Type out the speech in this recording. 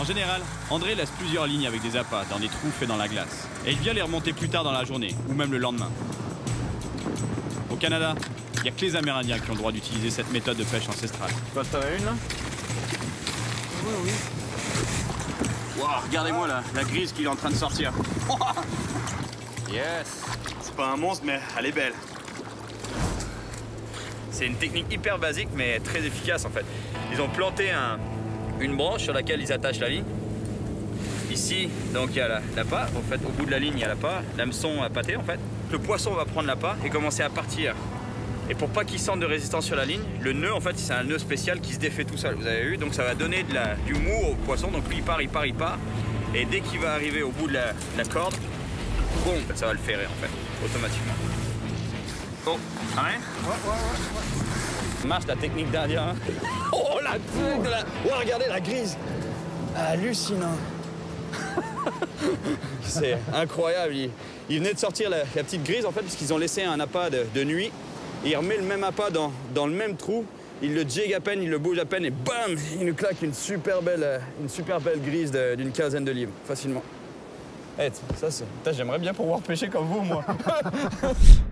général, André laisse plusieurs lignes avec des appâts dans des trous faits dans la glace. Et il vient les remonter plus tard dans la journée, ou même le lendemain. Au Canada, il n'y a que les Amérindiens qui ont le droit d'utiliser cette méthode de pêche ancestrale. T'en as une là? Oui, oui. Wow, regardez-moi là, la grise qu'il est en train de sortir. Yes. C'est pas un monstre, mais elle est belle. C'est une technique hyper basique mais très efficace en fait. Ils ont planté une branche sur laquelle ils attachent la ligne. Ici, donc il y a l'appât. En fait, au bout de la ligne, il y a l'appât, l'hameçon appâté en fait. Le poisson va prendre l'appât et commencer à partir. Et pour pas qu'il sente de résistance sur la ligne, le nœud en fait c'est un nœud spécial qui se défait tout seul. Vous avez vu, donc ça va donner du mou au poisson. Donc lui il part. Et dès qu'il va arriver au bout de la corde, boum, ça va le ferrer en fait, automatiquement. Bon, ça va? Ouais. Marche la technique d'Indien. Hein. Oh la truc de la... Oh, regardez la grise. Hallucinant. C'est incroyable. Il venait de sortir la petite grise en fait parce qu'ils ont laissé un appât de nuit. Et il remet le même appât dans le même trou. Il le jig à peine, il le bouge à peine et bam, il nous claque une super belle grise d'une 15aine de livres, facilement. Hey, ça c'est... J'aimerais bien pouvoir pêcher comme vous, moi.